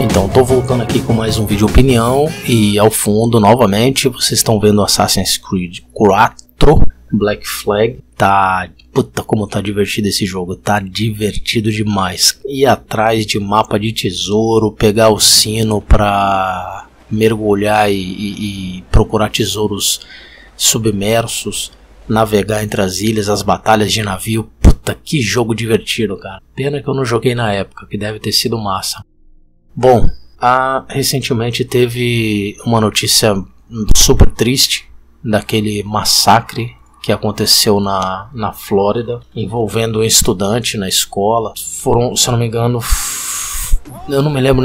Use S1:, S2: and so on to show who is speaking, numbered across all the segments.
S1: Então, tô voltando aqui com mais um vídeo opinião e ao fundo, novamente, vocês estão vendo Assassin's Creed 4 Black Flag. Puta, como tá divertido esse jogo, tá divertido demais. Ir atrás de mapa de tesouro, pegar o sino pra mergulhar e procurar tesouros submersos, navegar entre as ilhas, as batalhas de navio. Puta, que jogo divertido, cara. Pena que eu não joguei na época, que deve ter sido massa. Bom, recentemente teve uma notícia super triste daquele massacre que aconteceu na Flórida, envolvendo um estudante na escola. Foram, se eu não me engano, eu não me lembro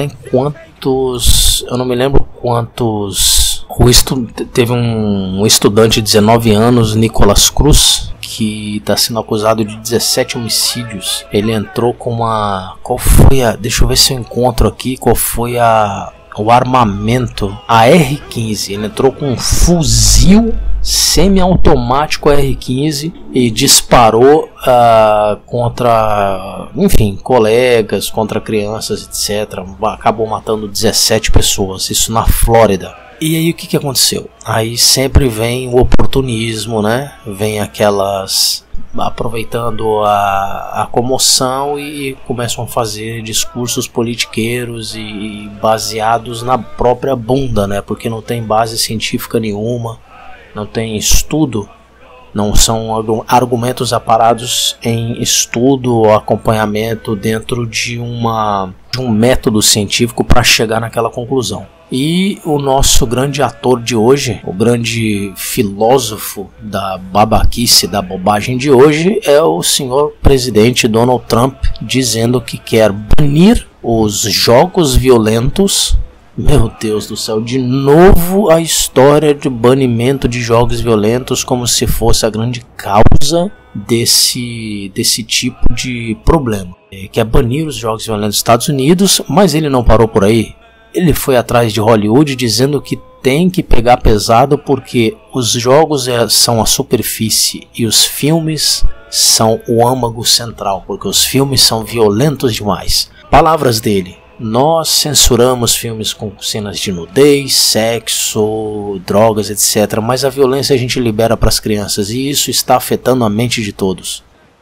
S1: quantos. Teve um estudante de 19 anos, Nicolas Cruz, que está sendo acusado de 17 homicídios. Ele entrou com uma... Deixa eu ver se eu encontro aqui qual foi o armamento. A R15. Ele entrou com um fuzil semi-automático R15 e disparou contra, enfim, colegas, contra crianças, etc. Acabou matando 17 pessoas. Isso na Flórida. E aí o que aconteceu? Aí sempre vem o oportunismo, né? Vem aquelas... aproveitando a comoção e começam a fazer discursos politiqueiros e baseados na própria bunda, né? Porque não tem base científica nenhuma, não tem estudo, não são argumentos aparados em estudo ou acompanhamento dentro de um método científico para chegar naquela conclusão. E o nosso grande ator de hoje, o grande filósofo da babaquice, da bobagem de hoje, é o senhor presidente Donald Trump, dizendo que quer banir os jogos violentos. Meu Deus do céu, de novo a história de banimento de jogos violentos, como se fosse a grande causa desse tipo de problema. Ele quer banir os jogos violentos dos Estados Unidos, mas ele não parou por aí. Ele foi atrás de Hollywood dizendo que tem que pegar pesado porque os jogos são a superfície e os filmes são o âmago central, porque os filmes são violentos demais. Palavras dele: nós censuramos filmes com cenas de nudez, sexo, drogas, etc. Mas a violência a gente libera para as crianças e isso está afetando a mente de todos.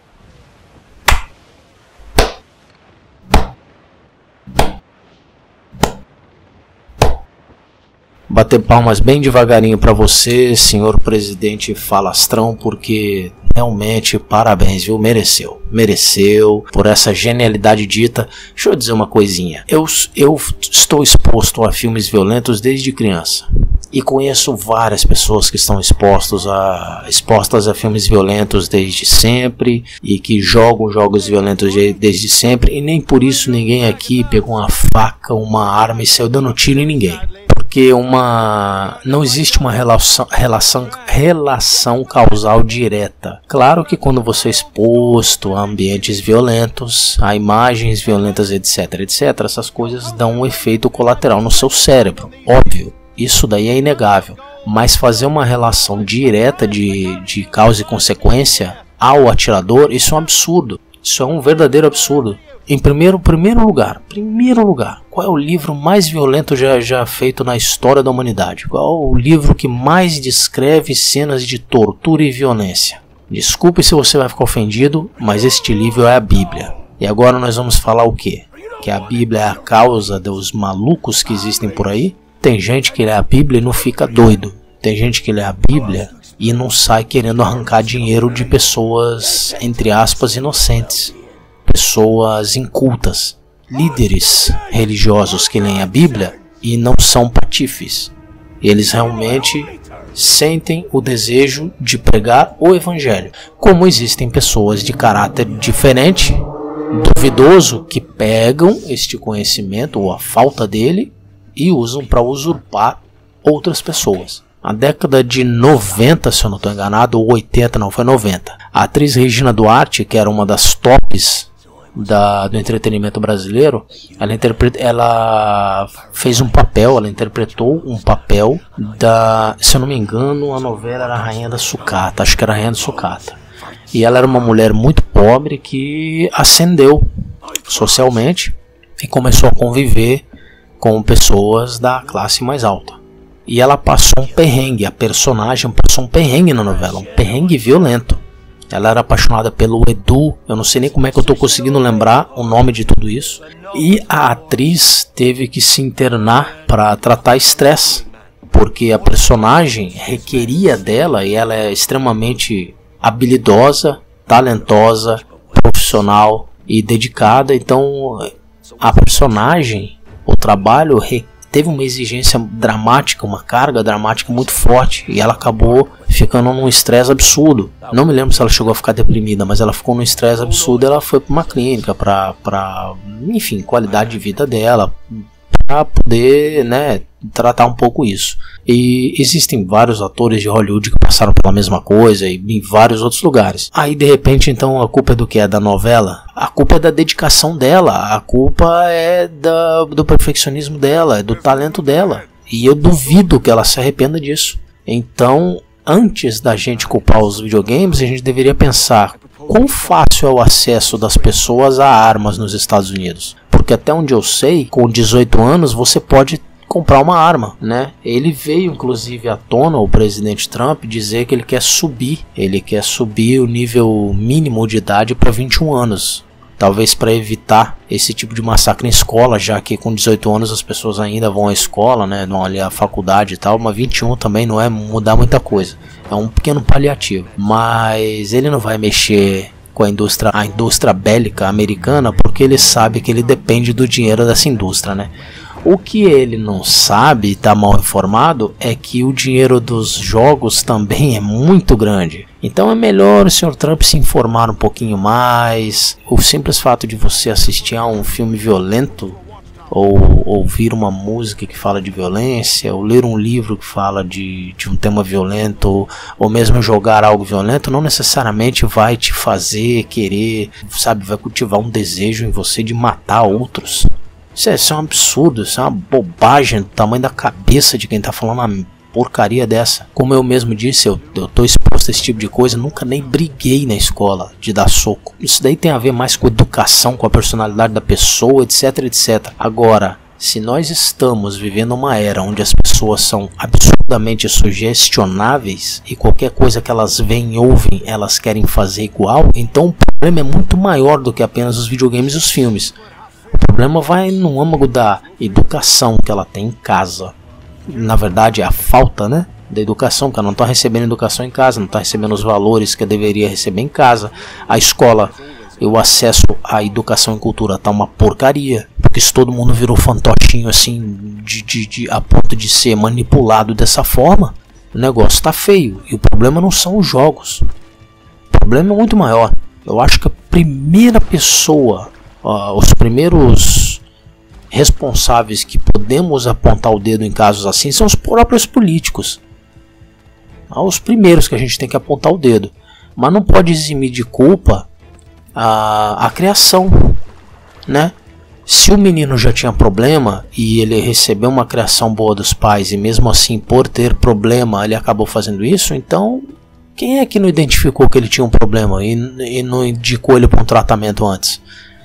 S1: Bater palmas bem devagarinho para você, senhor presidente falastrão, porque realmente parabéns, viu? Mereceu por essa genialidade dita. Deixa eu dizer uma coisinha. Eu estou exposto a filmes violentos desde criança e conheço várias pessoas que estão expostas a filmes violentos desde sempre e que jogam jogos violentos desde sempre, e nem por isso ninguém aqui pegou uma faca, uma arma e saiu dando tiro em ninguém. Porque não existe uma relação causal direta. Claro que quando você é exposto a ambientes violentos, a imagens violentas, etc, essas coisas dão um efeito colateral no seu cérebro. Óbvio, isso daí é inegável. Mas fazer uma relação direta de causa e consequência ao atirador, isso é um absurdo. Isso é um verdadeiro absurdo. Em primeiro lugar, qual é o livro mais violento já feito na história da humanidade? Qual é o livro que mais descreve cenas de tortura e violência? Desculpe se você vai ficar ofendido, mas este livro é a Bíblia. E agora nós vamos falar o quê? Que a Bíblia é a causa dos malucos que existem por aí? Tem gente que lê a Bíblia e não fica doido. Tem gente que lê a Bíblia e não sai querendo arrancar dinheiro de pessoas, entre aspas, inocentes. Pessoas incultas, líderes religiosos que leem a Bíblia e não são patifes. Eles realmente sentem o desejo de pregar o Evangelho. Como existem pessoas de caráter diferente, duvidoso, que pegam este conhecimento ou a falta dele e usam para usurpar outras pessoas. Na década de 90, se eu não estou enganado, ou 80, não, foi 90. A atriz Regina Duarte, que era uma das tops do entretenimento brasileiro, ela fez um papel, ela interpretou um papel se eu não me engano, a novela era Rainha da Sucata, acho que era Rainha da Sucata. E ela era uma mulher muito pobre que ascendeu socialmente e começou a conviver com pessoas da classe mais alta. E ela passou um perrengue, a personagem passou um perrengue na novela, um perrengue violento. Ela era apaixonada pelo Edu, eu não sei nem como é que eu tô conseguindo lembrar o nome de tudo isso. E a atriz teve que se internar para tratar estresse, porque a personagem requeria dela, e ela é extremamente habilidosa, talentosa, profissional e dedicada. Então a personagem, o trabalho teve uma exigência dramática, uma carga dramática muito forte, e ela acabou ficando num estresse absurdo. Não me lembro se ela chegou a ficar deprimida, mas ela ficou num estresse absurdo. Ela foi para uma clínica enfim, qualidade de vida dela, para poder, né, tratar um pouco isso. E existem vários atores de Hollywood que passaram pela mesma coisa e em vários outros lugares. Aí de repente, então, a culpa é do que? É da novela? A culpa é da dedicação dela, a culpa é do perfeccionismo dela, é do talento dela. E eu duvido que ela se arrependa disso. Então, antes da gente culpar os videogames, a gente deveria pensar quão fácil é o acesso das pessoas a armas nos Estados Unidos. Porque até onde eu sei, com 18 anos você pode comprar uma arma, né? Ele veio inclusive à tona, o presidente Trump, dizer que ele quer subir o nível mínimo de idade para 21 anos. Talvez para evitar esse tipo de massacre em escola, já que com 18 anos as pessoas ainda vão à escola, né? Vão ali à faculdade e tal, mas 21 também não é mudar muita coisa. É um pequeno paliativo. Mas ele não vai mexer com a indústria bélica americana, porque ele sabe que ele depende do dinheiro dessa indústria, né? O que ele não sabe, está mal informado, é que o dinheiro dos jogos também é muito grande. Então é melhor o Sr. Trump se informar um pouquinho mais. O simples fato de você assistir a um filme violento, ou ouvir uma música que fala de violência, ou ler um livro que fala de um tema violento, ou mesmo jogar algo violento, não necessariamente vai te fazer querer, sabe, vai cultivar um desejo em você de matar outros. Isso é um absurdo, isso é uma bobagem do tamanho da cabeça de quem tá falando uma porcaria dessa. Como eu mesmo disse, eu tô exposto a esse tipo de coisa, nunca nem briguei na escola de dar soco. Isso daí tem a ver mais com educação, com a personalidade da pessoa, etc, etc. Agora, se nós estamos vivendo uma era onde as pessoas são absurdamente sugestionáveis e qualquer coisa que elas veem e ouvem, elas querem fazer igual, então o problema é muito maior do que apenas os videogames e os filmes. O problema vai no âmago da educação que ela tem em casa. Na verdade é a falta, né, da educação, que ela não está recebendo educação em casa, não está recebendo os valores que deveria receber em casa. A escola e o acesso à educação e cultura tá uma porcaria, porque se todo mundo virou fantochinho assim, a ponto de ser manipulado dessa forma, o negócio tá feio. E o problema não são os jogos, o problema é muito maior. Eu acho que a primeira pessoa, os primeiros responsáveis que podemos apontar o dedo em casos assim são os próprios políticos. Os primeiros que a gente tem que apontar o dedo. Mas não pode eximir de culpa a criação, né? Se o menino já tinha problema e ele recebeu uma criação boa dos pais, e mesmo assim por ter problema ele acabou fazendo isso, então quem é que não identificou que ele tinha um problema e não indicou ele para um tratamento antes?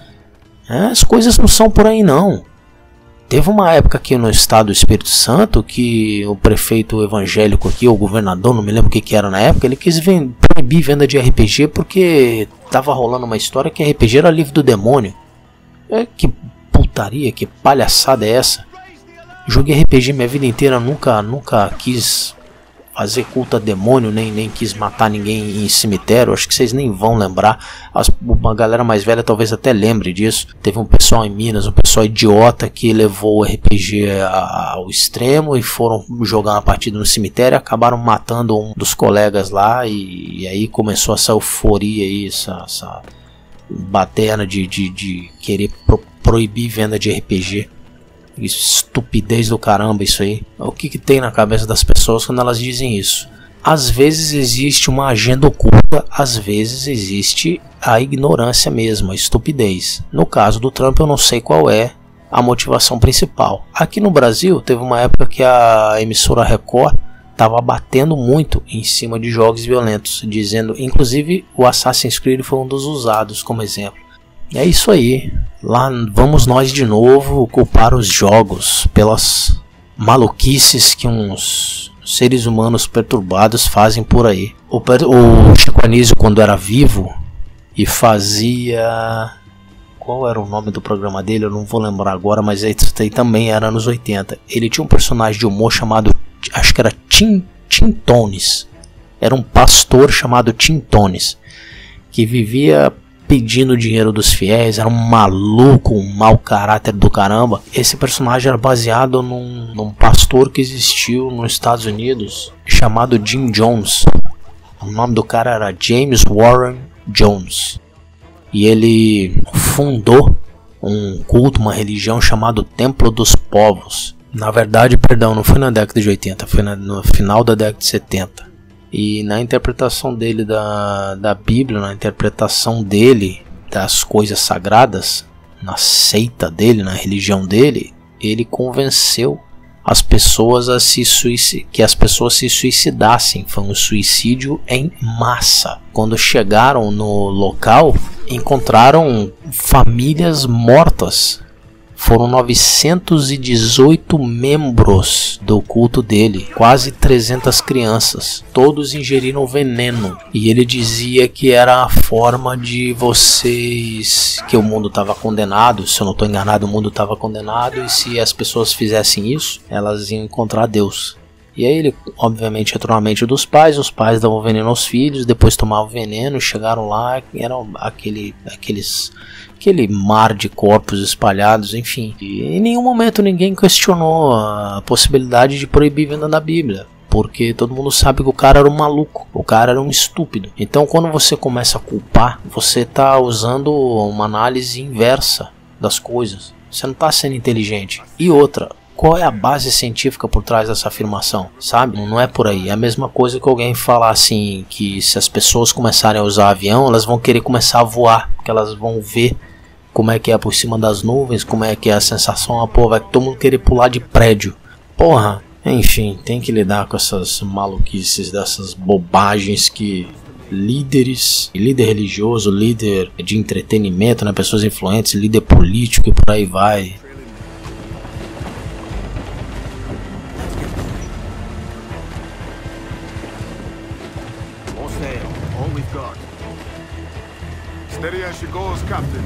S1: As coisas não são por aí não. Teve uma época aqui no estado do Espírito Santo que o prefeito evangélico aqui, ou o governador, não me lembro o que era na época, ele quis proibir venda de RPG porque tava rolando uma história que RPG era livro do demônio. Que putaria, que palhaçada é essa? Joguei RPG minha vida inteira, nunca quis fazer culto a demônio, nem quis matar ninguém em cemitério. Acho que vocês nem vão lembrar. Uma galera mais velha talvez até lembre disso. Teve um pessoal em Minas, um pessoal idiota que levou o RPG ao extremo e foram jogar uma partida no cemitério e acabaram matando um dos colegas lá, e aí começou essa euforia aí, essa baterna de querer proibir venda de RPG. Estupidez do caramba isso aí. O que tem na cabeça das pessoas quando elas dizem isso? Às vezes existe uma agenda oculta, às vezes existe a ignorância mesmo, a estupidez. No caso do Trump eu não sei qual é a motivação principal. Aqui no Brasil teve uma época que a emissora Record estava batendo muito em cima de jogos violentos, dizendo, inclusive o Assassin's Creed foi um dos usados como exemplo. é isso aí. Lá vamos nós de novo culpar os jogos pelas maluquices que uns seres humanos perturbados fazem por aí. O Chico Anísio, quando era vivo e fazia... Qual era o nome do programa dele? Eu não vou lembrar agora, mas isso aí também era nos 80. Ele tinha um personagem de humor chamado, acho que era Tim Tones. Era um pastor chamado Tim Tones, que vivia pedindo dinheiro dos fiéis, era um maluco, um mau caráter do caramba. Esse personagem era baseado num pastor que existiu nos Estados Unidos, chamado Jim Jones. O nome do cara era James Warren Jones. E ele fundou um culto, uma religião chamada Templo dos Povos. Na verdade, perdão, não foi na década de 80, foi no final da década de 70. E na interpretação dele da Bíblia, na interpretação dele das coisas sagradas, na seita dele, na religião dele, ele convenceu as pessoas que as pessoas se suicidassem. Foi um suicídio em massa. Quando chegaram no local, encontraram famílias mortas. Foram 918 membros do culto dele, quase 300 crianças. Todos ingeriram veneno. E ele dizia que era a forma de vocês... que o mundo estava condenado. Se eu não estou enganado, o mundo estava condenado. E se as pessoas fizessem isso, elas iam encontrar Deus. E aí ele, obviamente, entrou na mente dos pais. Os pais davam veneno aos filhos, depois tomavam veneno. Chegaram lá, eram aquele mar de corpos espalhados, enfim. E em nenhum momento ninguém questionou a possibilidade de proibir venda da Bíblia, porque todo mundo sabe que o cara era um maluco, o cara era um estúpido. Então quando você começa a culpar, você está usando uma análise inversa das coisas. Você não está sendo inteligente. E outra, qual é a base científica por trás dessa afirmação? Sabe? Não é por aí. É a mesma coisa que alguém falar assim, que se as pessoas começarem a usar avião, elas vão querer começar a voar, porque elas vão ver como é que é por cima das nuvens, como é que é a sensação, vai todo mundo querer pular de prédio. Porra, enfim, tem que lidar com essas maluquices, dessas bobagens que líder religioso, líder de entretenimento, né, pessoas influentes, líder político e por aí vai.
S2: Steady as she goes, Captain.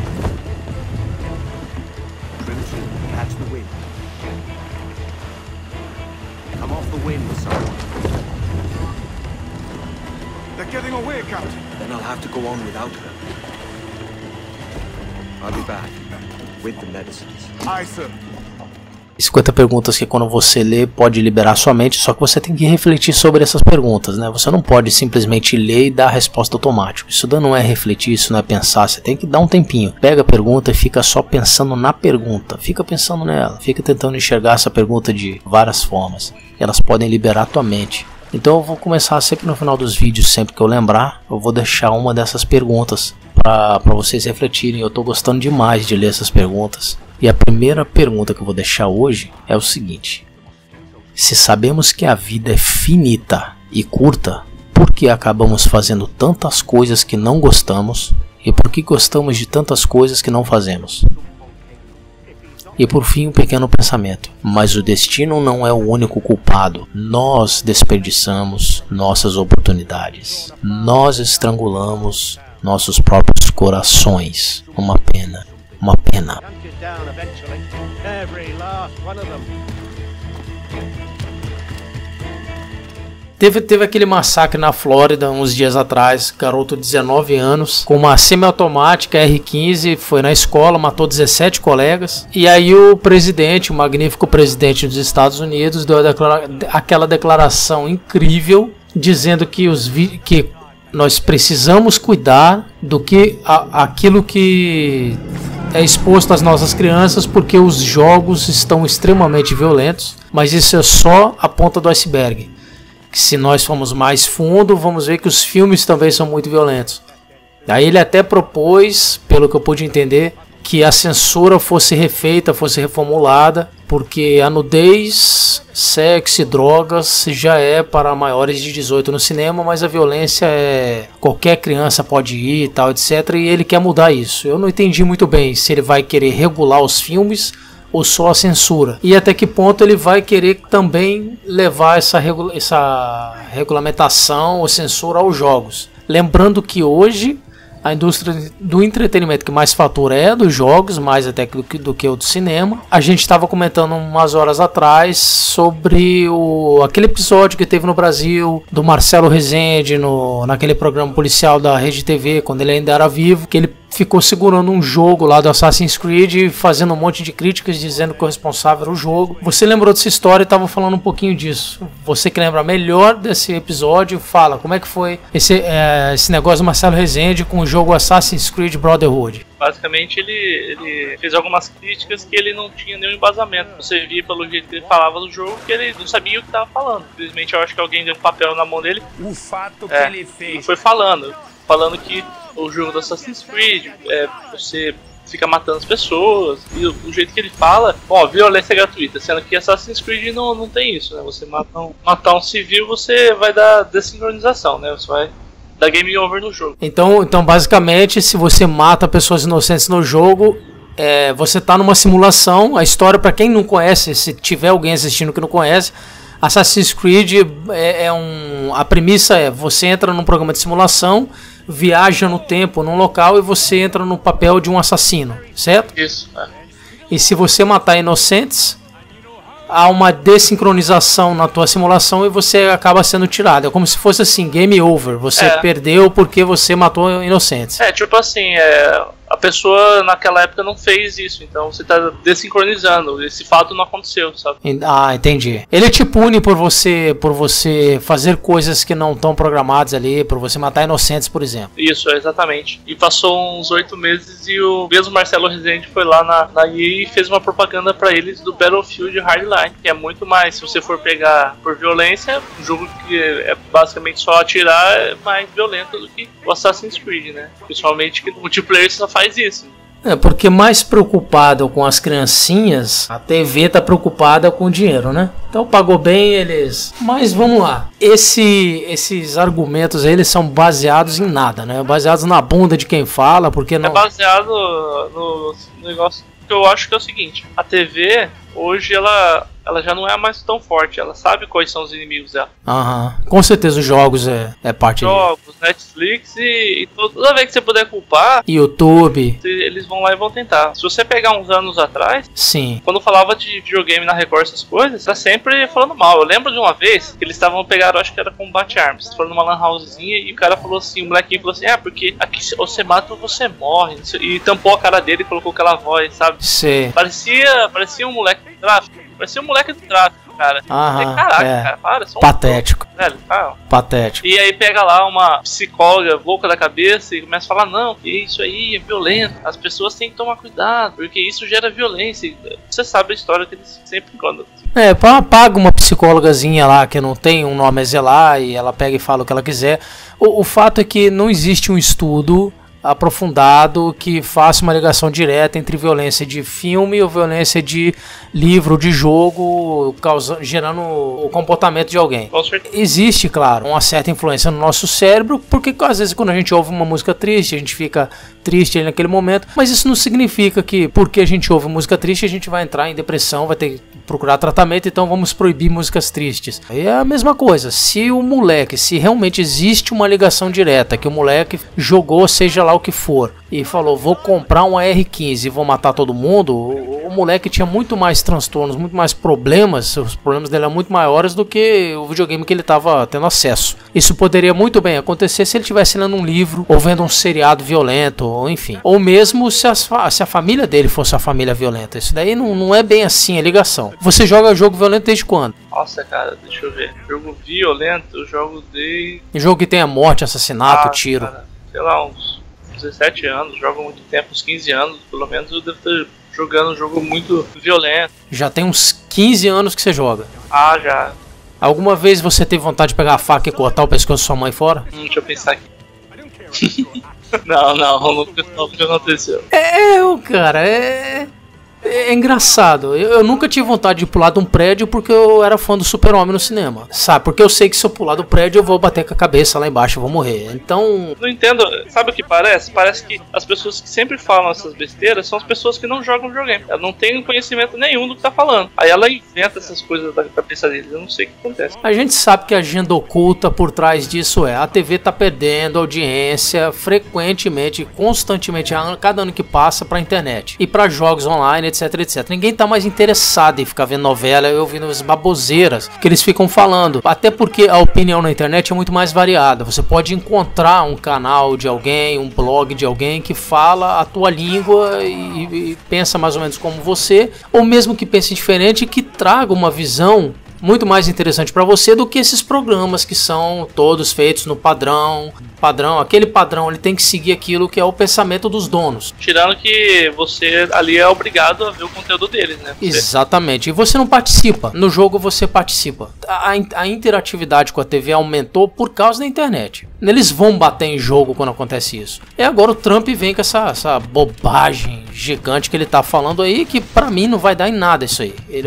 S3: Catch the wind. Come off the wind with someone.
S2: They're getting away, Captain.
S3: Then I'll have to go on without her. I'll be back with the medicines.
S2: Aye, sir.
S1: 50 perguntas que quando você lê pode liberar sua mente, só que você tem que refletir sobre essas perguntas, né? Você não pode simplesmente ler e dar a resposta automática. Isso não é refletir, isso não é pensar, você tem que dar um tempinho. Pega a pergunta e fica só pensando na pergunta, fica pensando nela, fica tentando enxergar essa pergunta de várias formas. Elas podem liberar a tua mente. Então eu vou começar sempre no final dos vídeos, sempre que eu lembrar, eu vou deixar uma dessas perguntas para vocês refletirem. Eu estou gostando demais de ler essas perguntas. E a primeira pergunta que eu vou deixar hoje é o seguinte: se sabemos que a vida é finita e curta, por que acabamos fazendo tantas coisas que não gostamos? E por que gostamos de tantas coisas que não fazemos? E por fim, um pequeno pensamento: mas o destino não é o único culpado. Nós desperdiçamos nossas oportunidades. Nós estrangulamos nossos próprios corações. Uma pena. Uma pena. Teve aquele massacre na Flórida uns dias atrás, garoto de 19 anos, com uma semiautomática R15, foi na escola, matou 17 colegas. E aí o presidente, o magnífico presidente dos Estados Unidos, deu aquela declaração incrível, dizendo que nós precisamos cuidar do que aquilo que é exposto às nossas crianças, porque os jogos estão extremamente violentos, mas isso é só a ponta do iceberg. Que se nós formos mais fundo, vamos ver que os filmes também são muito violentos. Aí ele até propôs, pelo que eu pude entender, que a censura fosse refeita, fosse reformulada, porque a nudez, sexo e drogas já é para maiores de 18 no cinema, mas a violência qualquer criança pode ir e tal, etc. E ele quer mudar isso. Eu não entendi muito bem se ele vai querer regular os filmes ou só a censura. E até que ponto ele vai querer também levar essa regulamentação ou censura aos jogos. Lembrando que hoje a indústria do entretenimento que mais fatura é a dos jogos, mais até do que o do cinema. A gente estava comentando umas horas atrás sobre aquele episódio que teve no Brasil do Marcelo Rezende naquele programa policial da Rede TV, quando ele ainda era vivo, que ele ficou segurando um jogo lá do Assassin's Creed, fazendo um monte de críticas, dizendo que o responsável era o jogo. Você lembrou dessa história e estava falando um pouquinho disso. Você que lembra melhor desse episódio, fala como é que foi esse negócio do Marcelo Rezende com o jogo Assassin's Creed Brotherhood.
S4: Basicamente ele fez algumas críticas que ele não tinha nenhum embasamento. Você via pelo jeito que ele falava do jogo que ele não sabia o que estava falando. Infelizmente eu acho que alguém deu um papel na mão dele.
S5: O fato que ele fez.
S4: E foi falando que o jogo do Assassin's Creed, você fica matando as pessoas, e o jeito que ele fala, violência gratuita, sendo que Assassin's Creed não tem isso, né? Você matar um civil, você vai dar desincronização, né? Você vai dar game over no jogo.
S1: Então basicamente, se você mata pessoas inocentes no jogo, você está numa simulação. A história, para quem não conhece, se tiver alguém assistindo que não conhece, Assassin's Creed a premissa você entra num programa de simulação, viaja no tempo, num local, e você entra no papel de um assassino, certo?
S4: Isso,
S1: E se você matar inocentes, há uma desincronização na tua simulação e você acaba sendo tirado. É como se fosse assim, game over. Você perdeu porque você matou inocentes.
S4: Tipo assim, a pessoa naquela época não fez isso, então você tá desincronizando. Esse fato não aconteceu, sabe?
S1: Ah, entendi. Ele te pune por você fazer coisas que não estão programadas ali, por você matar inocentes, por exemplo.
S4: Isso, exatamente. E passou uns 8 meses e o mesmo Marcelo Rezende foi lá na EA e fez uma propaganda pra eles do Battlefield Hardline, que é muito mais, se você for pegar por violência, um jogo que é basicamente só atirar, é mais violento do que o Assassin's Creed, né? Principalmente que no multiplayer só faz isso.
S1: Porque mais preocupado com as criancinhas, a TV tá preocupada com o dinheiro, né? Então pagou bem eles. Mas vamos lá. Esses argumentos aí, eles são baseados em nada, né? Baseados na bunda de quem fala, porque não...
S4: É baseado no negócio que eu acho que é o seguinte. A TV, hoje, ela já não é mais tão forte. Ela sabe quais são os inimigos dela.
S1: Com certeza os jogos é parte
S4: jogos, Netflix e toda vez que você puder culpar,
S1: YouTube,
S4: eles vão lá e vão tentar. Se você pegar uns anos atrás,
S1: sim,
S4: quando falava de videogame na Record, essas coisas, tá sempre falando mal. Eu lembro de uma vez que eles estavam pegando, acho que era Combat Arms, foram numa lan housezinha e o cara falou assim, o molequinho falou assim, porque aqui se você mata ou você morre, e tampou a cara dele e colocou aquela voz, sabe?
S1: Sim.
S4: Parecia um moleque do tráfico. Parecia um moleque do tráfico, cara. Caraca, cara, para, só
S1: patético.
S4: Velho, tá.
S1: Patético.
S4: E aí pega lá uma psicóloga louca da cabeça e começa a falar, não, isso aí é violento, as pessoas têm que tomar cuidado, porque isso gera violência. Você sabe a história que eles sempre contam.
S1: Paga uma psicólogazinha lá que não tem um nome a zelar e ela pega e fala o que ela quiser. O fato é que não existe um estudo aprofundado que faça uma ligação direta entre violência de filme ou violência de livro, de jogo, gerando o comportamento de alguém. Existe, claro, uma certa influência no nosso cérebro, porque às vezes quando a gente ouve uma música triste, a gente fica triste ali naquele momento, mas isso não significa que porque a gente ouve música triste a gente vai entrar em depressão, vai ter que procurar tratamento, então vamos proibir músicas tristes. É a mesma coisa, se realmente existe uma ligação direta, que o moleque jogou seja lá o que for, e falou, vou comprar um AR-15 e vou matar todo mundo, o moleque tinha muito mais transtornos, muito mais problemas, os problemas dele eram muito maiores do que o videogame que ele estava tendo acesso. Isso poderia muito bem acontecer se ele estivesse lendo um livro, ou vendo um seriado violento, ou enfim. Ou mesmo se a família dele fosse uma família violenta. Isso daí não é bem assim a ligação. Você joga jogo violento desde quando?
S4: Nossa, cara, deixa eu ver. Jogo violento, eu jogo desde...
S1: Jogo que tenha morte, assassinato, tiro.
S4: Cara, sei lá, uns 17 anos, jogo há muito tempo, uns 15 anos, pelo menos eu devo estar jogando um jogo muito violento. Já tem uns 15 anos que você joga? Já.
S1: Alguma vez você teve vontade de pegar a faca e cortar o pescoço da sua mãe fora?
S4: Deixa eu pensar aqui. Não, nunca aconteceu.
S1: Cara, é engraçado. Eu nunca tive vontade de pular de um prédio porque eu era fã do Super-Homem no cinema, sabe? Porque eu sei que se eu pular do prédio eu vou bater com a cabeça lá embaixo, eu vou morrer. Então...
S4: Não entendo. Sabe o que parece? Parece que as pessoas que sempre falam essas besteiras são as pessoas que não jogam videogame. Elas não têm conhecimento nenhum do que tá falando. Aí ela inventa essas coisas da cabeça deles. Eu não sei o que acontece.
S1: A gente sabe que a agenda oculta por trás disso a TV tá perdendo audiência frequentemente, constantemente, cada ano que passa pra internet. E pra jogos online, etc, etc. Ninguém tá mais interessado em ficar vendo novela e ouvindo as baboseiras que eles ficam falando. Até porque a opinião na internet é muito mais variada. Você pode encontrar um canal de alguém, um blog de alguém que fala a tua língua e pensa mais ou menos como você, ou mesmo que pense diferente e que traga uma visão muito mais interessante para você do que esses programas que são todos feitos no padrão. Aquele padrão, ele tem que seguir aquilo que é o pensamento dos donos.
S4: Tirando que você ali é obrigado a ver o conteúdo deles, né?
S1: Exatamente. E você não participa. No jogo você participa. A interatividade com a TV aumentou por causa da internet. Eles vão bater em jogo quando acontece isso. E agora o Trump vem com essa bobagem gigante que ele tá falando aí, que pra mim não vai dar em nada isso aí. Ele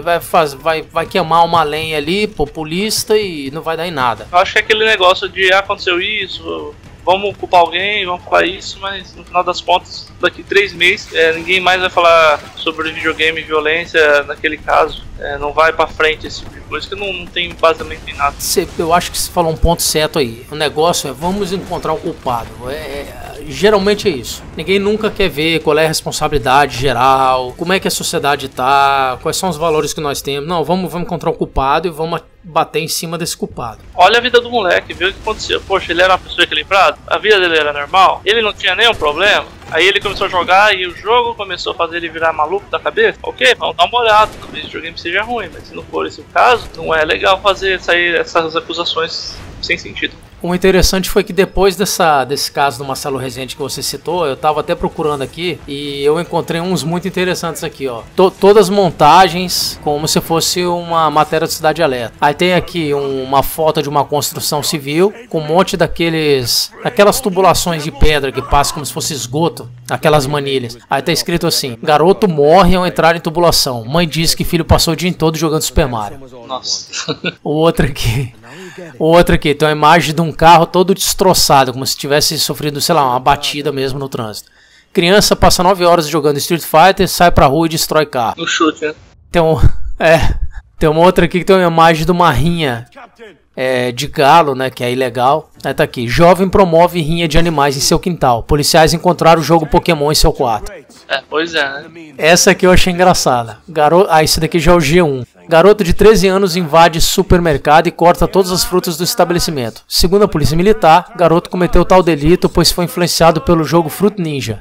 S1: vai queimar uma lenha ali, populista, e não vai dar em nada.
S4: Eu acho que é aquele negócio de aconteceu isso, vamos culpar alguém, vamos falar isso, mas no final das contas, daqui 3 meses, ninguém mais vai falar sobre videogame e violência naquele caso. Não vai pra frente esse tipo de coisa, que não tem baseamento em nada.
S1: Eu acho que você falou um ponto certo aí. O negócio é, vamos encontrar o culpado. Geralmente é isso. Ninguém nunca quer ver qual é a responsabilidade geral, como é que a sociedade tá, quais são os valores que nós temos. Não, vamos encontrar o culpado e vamos bater em cima desse culpado.
S4: Olha a vida do moleque, vê o que aconteceu. Poxa, ele era uma pessoa equilibrada, a vida dele era normal, ele não tinha nenhum problema. Aí ele começou a jogar e o jogo começou a fazer ele virar maluco da cabeça. Ok, vamos dar uma olhada, talvez o videogame seja ruim, mas se não for esse o caso, não é legal sair essas acusações sem sentido.
S1: O interessante foi que depois desse caso do Marcelo Rezende que você citou, eu tava até procurando aqui e eu encontrei uns muito interessantes aqui, ó. Todas montagens como se fosse uma matéria do Cidade Alerta. Aí tem aqui uma foto de uma construção civil com um monte aquelas tubulações de pedra que passam como se fosse esgoto, aquelas manilhas. Aí tá escrito assim: garoto morre ao entrar em tubulação. Mãe diz que filho passou o dia todo jogando Super Mario.
S4: Nossa.
S1: O outro aqui tem uma imagem de um carro todo destroçado, como se tivesse sofrido, sei lá, uma batida mesmo no trânsito. Criança passa 9 horas jogando Street Fighter, sai pra rua e destrói carro.
S4: No chute, né?
S1: Tem uma outra aqui que tem uma imagem de uma rinha de galo, né, que é ilegal. Aí tá aqui: jovem promove rinha de animais em seu quintal. Policiais encontraram o jogo Pokémon em seu quarto.
S4: Pois é, né?
S1: Essa aqui eu achei engraçada. Esse daqui já é o G1. Garoto de 13 anos invade supermercado e corta todas as frutas do estabelecimento. Segundo a polícia militar, garoto cometeu tal delito pois foi influenciado pelo jogo Fruit Ninja.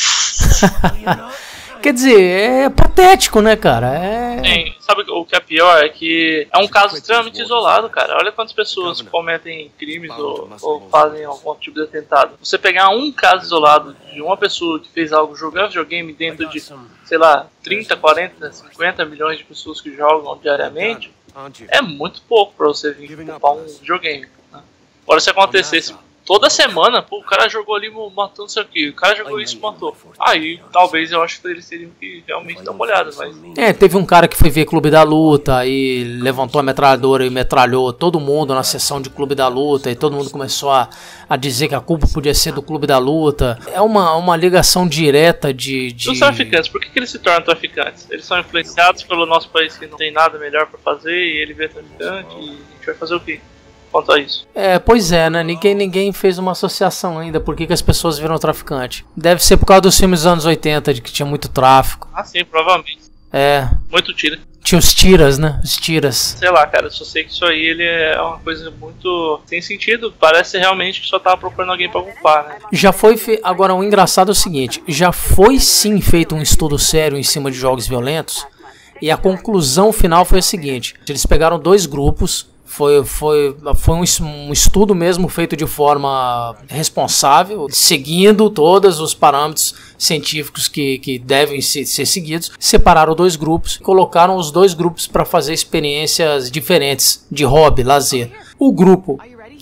S1: Quer dizer, é patético, né, cara?
S4: Sim, sabe o que é pior? É que é um caso extremamente isolado, cara. Olha quantas pessoas cometem crimes ou fazem algum tipo de atentado. Você pegar um caso isolado de uma pessoa que fez algo jogando videogame dentro de, sei lá, 30, 40, 50 milhões de pessoas que jogam diariamente, é muito pouco pra você vir culpar um videogame, né? Agora, se acontecesse toda semana, pô, o cara jogou ali, matou isso aqui, o cara jogou isso, matou. Aí, talvez eu acho que eles teriam que realmente dar uma olhada, mas...
S1: teve um cara que foi ver Clube da Luta e levantou a metralhadora e metralhou todo mundo na sessão de Clube da Luta e todo mundo começou a dizer que a culpa podia ser do Clube da Luta. É uma ligação direta de...
S4: Os traficantes, por que eles se tornam traficantes? Eles são influenciados pelo nosso país que não tem nada melhor pra fazer e ele vê traficante e a gente vai fazer o quê? Quanto a isso.
S1: Pois é, né? Ninguém fez uma associação ainda. Por que as pessoas viram traficante? Deve ser por causa dos filmes dos anos 80, de que tinha muito tráfico.
S4: Ah, sim, provavelmente. Muito tira.
S1: Tinha os tiras, né? Os tiras.
S4: Sei lá, cara, só sei que isso aí ele é uma coisa muito sem sentido. Parece realmente que só tava procurando alguém pra culpar, né?
S1: Já foi Agora, o engraçado é o seguinte: já foi sim feito um estudo sério em cima de jogos violentos. E a conclusão final foi a seguinte: eles pegaram 2 grupos. Foi um estudo mesmo feito de forma responsável, seguindo todos os parâmetros científicos que devem ser seguidos. Separaram 2 grupos, colocaram os 2 grupos para fazer experiências diferentes de hobby, lazer. O grupo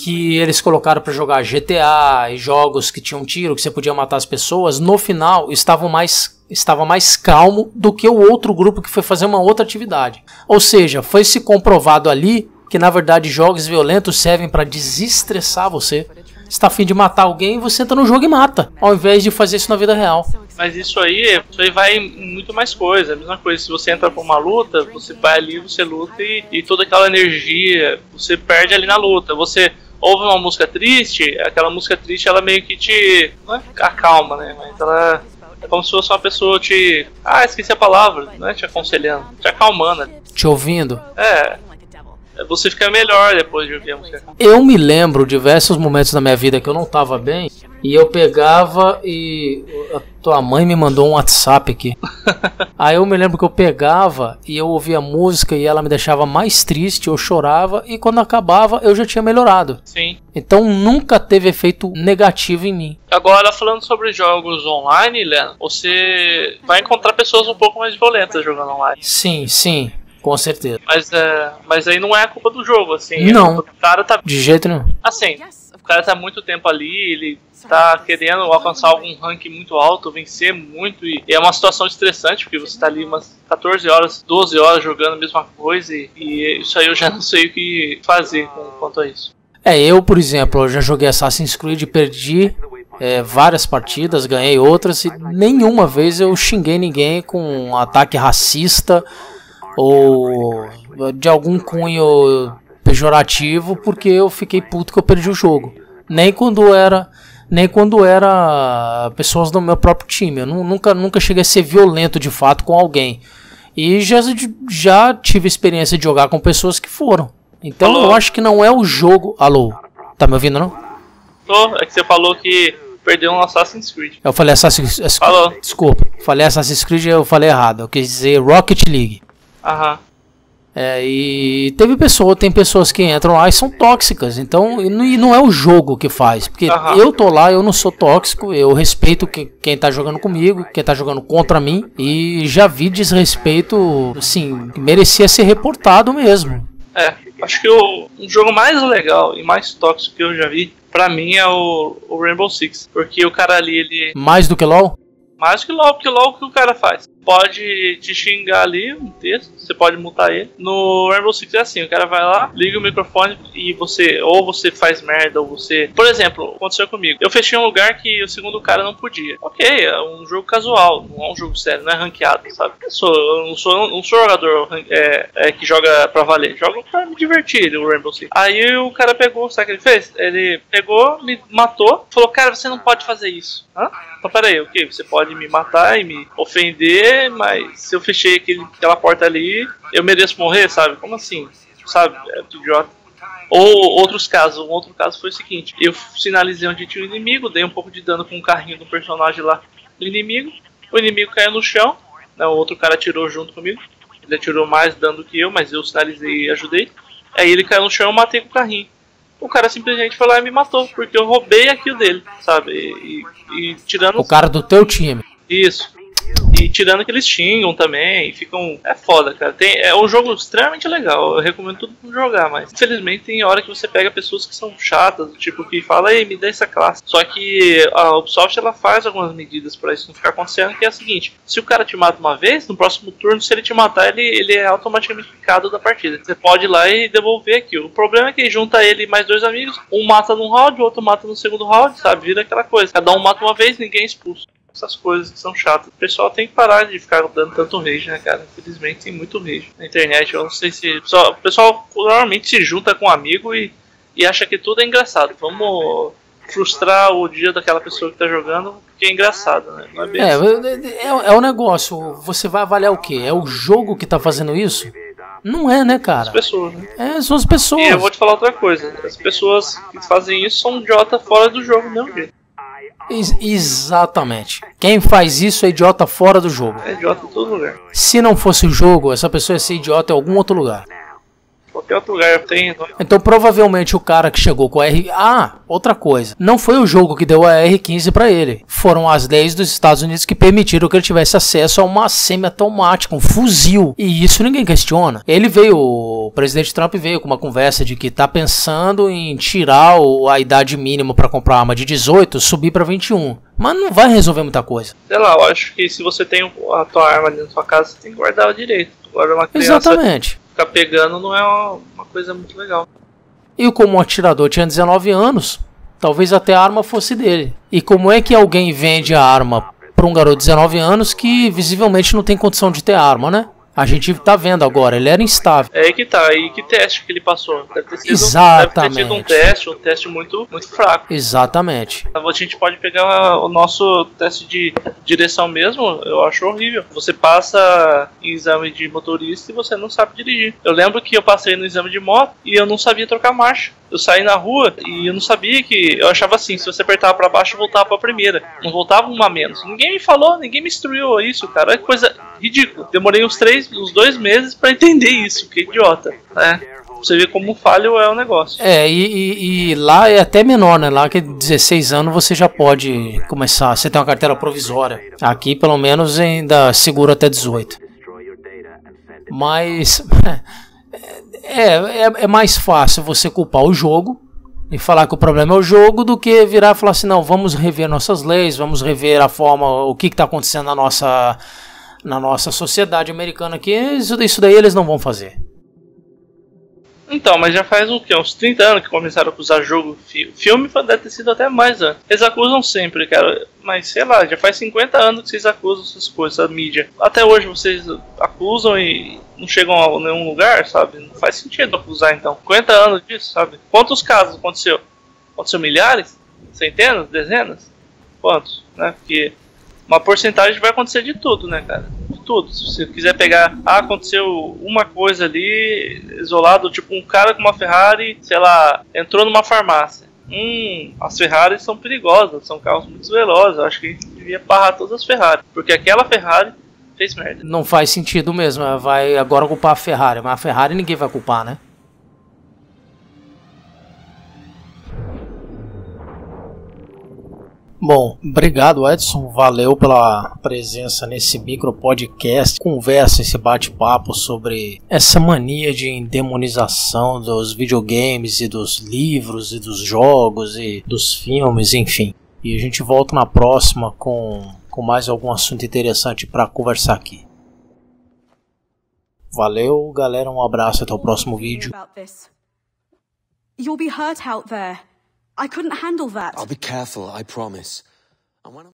S1: que eles colocaram pra jogar GTA e jogos que tinham tiro, que você podia matar as pessoas, no final estava mais calmo do que o outro grupo que foi fazer uma outra atividade. Ou seja, foi se comprovado ali que na verdade jogos violentos servem para desestressar você. Você tá a fim de matar alguém, você entra no jogo e mata, ao invés de fazer isso na vida real.
S4: Mas isso aí vai em muito mais coisa. A mesma coisa, se você entra pra uma luta, você vai ali, você luta e toda aquela energia você perde ali na luta. Você ouve uma música triste, aquela música triste ela meio que te... não é acalma, né? Mas ela é como se fosse uma pessoa te... esqueci a palavra, não é te aconselhando, te acalmando.
S1: Te ouvindo.
S4: Você fica melhor depois de ouvir a música.
S1: Eu me lembro diversos momentos da minha vida que eu não tava bem, e eu pegava e... a tua mãe me mandou um WhatsApp aqui. Aí eu me lembro que eu pegava e eu ouvia a música e ela me deixava mais triste, eu chorava, e quando acabava eu já tinha melhorado.
S4: Sim.
S1: Então nunca teve efeito negativo em mim.
S4: Agora, falando sobre jogos online, Léo, você vai encontrar pessoas um pouco mais violentas jogando online.
S1: Sim. Com certeza.
S4: Mas aí não é a culpa do jogo, assim.
S1: Não.
S4: O cara tá...
S1: de jeito nenhum.
S4: Assim, o cara tá muito tempo ali, ele tá querendo alcançar algum ranking muito alto, vencer muito, e é uma situação estressante, porque você tá ali umas 14 horas, 12 horas jogando a mesma coisa, e isso aí eu já não sei o que fazer quanto a isso.
S1: Eu, por exemplo, eu já joguei Assassin's Creed e perdi várias partidas, ganhei outras, e nenhuma vez eu xinguei ninguém com um ataque racista ou de algum cunho pejorativo, porque eu fiquei puto que eu perdi o jogo. Nem quando era pessoas do meu próprio time. Eu nunca cheguei a ser violento de fato com alguém. E já tive experiência de jogar com pessoas que foram. Então eu acho que não é o jogo... Alô? Tá me ouvindo, não?
S4: É que você falou que perdeu um Assassin's Creed.
S1: Eu falei Assassin's Creed.
S4: Falou.
S1: Desculpa. Falei Assassin's Creed e eu falei errado. Eu quis dizer Rocket League.
S4: Aham.
S1: E tem pessoas que entram lá e são tóxicas. Então, e não é o jogo que faz. Porque eu tô lá, eu não sou tóxico. Eu respeito quem tá jogando comigo, quem tá jogando contra mim. E já vi desrespeito, assim, que merecia ser reportado mesmo.
S4: Acho que um jogo mais legal e mais tóxico que eu já vi, pra mim, é o Rainbow Six. Porque o cara ali, ele...
S1: Mais do que LoL?
S4: Mais que LoL, porque LoL o que o cara faz? Pode te xingar ali, um texto, você pode mutar ele. No Rainbow Six é assim, o cara vai lá, liga o microfone e você faz merda, ou você... Por exemplo, aconteceu comigo. Eu fechei um lugar que o segundo cara não podia. Ok, é um jogo casual, não é um jogo sério, não é ranqueado, sabe? Eu não sou jogador que joga pra valer, jogo pra me divertir, o Rainbow Six. Aí o cara pegou, sabe o que ele fez? Ele pegou, me matou, falou, cara, você não pode fazer isso. Então peraí, ok, você pode me matar e me ofender, mas se eu fechei aquela porta ali, eu mereço morrer, sabe? Como assim? Sabe? É idiota. Ou um outro caso foi o seguinte, eu sinalizei onde tinha o inimigo, dei um pouco de dano com o carrinho do personagem lá do inimigo, o inimigo caiu no chão, né, o outro cara atirou junto comigo, ele atirou mais dano do que eu, mas eu sinalizei e ajudei, aí ele caiu no chão e eu matei com o carrinho. O cara simplesmente foi lá e me matou, porque eu roubei aquilo dele, sabe? E tirando...
S1: O cara do teu time.
S4: Isso. E tirando que eles xingam também, e ficam... É foda, cara. É um jogo extremamente legal, eu recomendo todo mundo jogar, mas infelizmente tem hora que você pega pessoas que são chatas, tipo, que fala, ei, me dá essa classe. Só que a Ubisoft, ela faz algumas medidas pra isso não ficar acontecendo, que é a seguinte, se o cara te mata uma vez, no próximo turno, se ele te matar, ele é automaticamente picado da partida. Você pode ir lá e devolver aquilo. O problema é que junta ele e mais dois amigos, um mata num round, o outro mata no segundo round, sabe? Vira aquela coisa. Cada um mata uma vez, ninguém é expulso. Essas coisas que são chatas. O pessoal tem que parar de ficar dando tanto rage, né, cara? Infelizmente tem muito rage na internet. Eu não sei se... O pessoal normalmente se junta com um amigo e acha que tudo é engraçado. Vamos frustrar o dia daquela pessoa que tá jogando, porque é engraçado, né? Não é bem assim.
S1: É o negócio. Você vai avaliar o quê? É o jogo que tá fazendo isso? Não é, né, cara?
S4: As pessoas, né?
S1: São as pessoas.
S4: E eu vou te falar outra coisa. As pessoas que fazem isso são idiota fora do jogo, do mesmo jeito.
S1: Exatamente. Quem faz isso é idiota fora do jogo.
S4: É idiota em todo lugar.
S1: Se não fosse o jogo, essa pessoa ia ser idiota em algum outro lugar.
S4: Qualquer outro lugar tem.
S1: Então provavelmente o cara que chegou com a R... Ah, outra coisa. Não foi o jogo que deu a R15 pra ele. Foram as leis dos Estados Unidos que permitiram que ele tivesse acesso a uma semiautomática, um fuzil. E isso ninguém questiona. O presidente Trump veio com uma conversa de que tá pensando em tirar a idade mínima pra comprar arma de 18, subir pra 21. Mas não vai resolver muita coisa.
S4: Sei lá, eu acho que se você tem a tua arma dentro da sua casa, você tem que guardar ela direito. Agora uma criança...
S1: Exatamente.
S4: Ficar pegando não é uma coisa muito legal.
S1: E como o atirador tinha 19 anos, talvez até a arma fosse dele. E como é que alguém vende a arma para um garoto de 19 anos que visivelmente não tem condição de ter arma, né? A gente tá vendo agora, ele era instável.
S4: É aí que tá, e que teste que ele passou? Deve ter sido,
S1: Exatamente.
S4: Deve ter sido um teste muito, muito fraco.
S1: Exatamente.
S4: A gente pode pegar o nosso teste de direção mesmo, eu acho horrível. Você passa em exame de motorista e você não sabe dirigir. Eu lembro que eu passei no exame de moto e eu não sabia trocar marcha. Eu saí na rua e eu não sabia que... Eu achava assim, se você apertava pra baixo, voltava pra primeira. Não voltava uma a menos. Ninguém me falou, ninguém me instruiu isso, cara. É coisa ridícula. Demorei uns 2 meses pra entender isso. Que idiota, né? Você vê como falho é o negócio.
S1: E lá é até menor, né? Lá que 16 anos você já pode começar. Você tem uma carteira provisória. Aqui, pelo menos, ainda segura até 18. Mas... É mais fácil você culpar o jogo e falar que o problema é o jogo do que virar e falar assim, não, vamos rever nossas leis, vamos rever a forma, o que está acontecendo na nossa sociedade americana aqui. Isso daí eles não vão fazer.
S4: Então, mas já faz o quê? Uns 30 anos que começaram a acusar jogo. Filme deve ter sido até mais antes. Eles acusam sempre, cara. Mas sei lá, já faz 50 anos que vocês acusam essas coisas, a mídia. Até hoje vocês acusam e não chegam a nenhum lugar, sabe? Não faz sentido acusar então. 50 anos disso, sabe? Quantos casos aconteceu? Aconteceu milhares? Centenas? Dezenas? Quantos? Né? Porque uma porcentagem vai acontecer de tudo, né, cara? De tudo. Se você quiser pegar, aconteceu uma coisa ali, isolado, tipo um cara com uma Ferrari, sei lá, entrou numa farmácia. As Ferraris são perigosas, são carros muito velozes. Eu acho que a gente devia barrar todas as Ferraris, porque aquela Ferrari fez merda.
S1: Não faz sentido mesmo, vai agora culpar a Ferrari, mas a Ferrari ninguém vai culpar, né? Bom, obrigado Edson, valeu pela presença nesse micro podcast, conversa, esse bate-papo sobre essa mania de endemonização dos videogames e dos livros e dos jogos e dos filmes, enfim. E a gente volta na próxima com mais algum assunto interessante para conversar aqui. Valeu, galera, um abraço, até o próximo vídeo.
S5: You'll be hurt out there. I couldn't handle that.
S3: I'll be careful, I promise.